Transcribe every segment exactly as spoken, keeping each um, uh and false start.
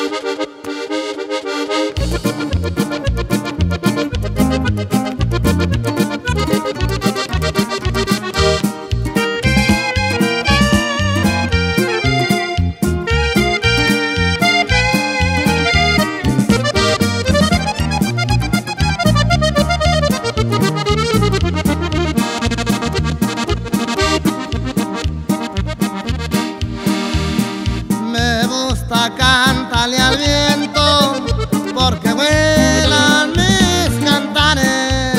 Cántale al viento, porque vuelan mis cantares.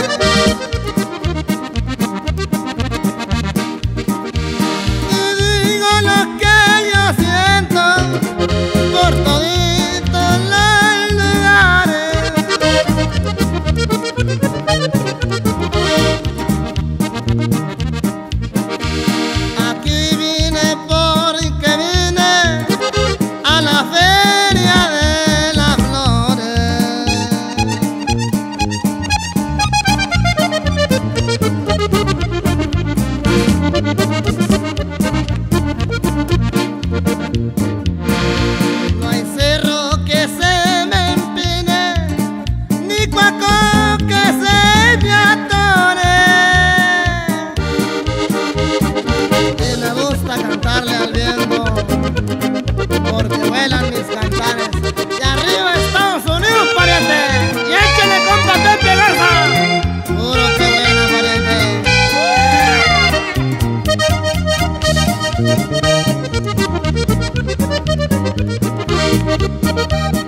Y digo lo que yo siento por toditos los lugares. Aquí vine porque vine a la feria de las flores. No hay cerro que se me empine, ni cuaco que se me atore. Y me gusta cantarle al viento, porque vuelan mis cantares. Y arriba Estados Unidos, pariente. Y échale, compa Pepe Garza. Puro que buena, pariente.